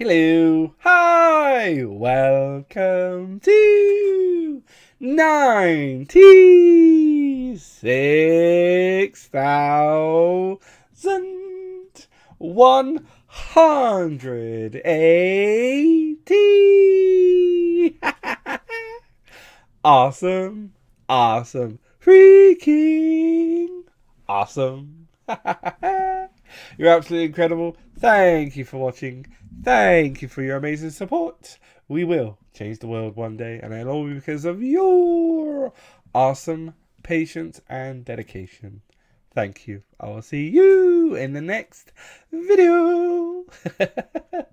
Hello, hi, welcome to 96,180. Awesome, awesome, freaking awesome. You're absolutely incredible. Thank you for watching. Thank you for your amazing support. We will change the world one day, and it'll all be because of your awesome patience and dedication. Thank you. I will see you in the next video.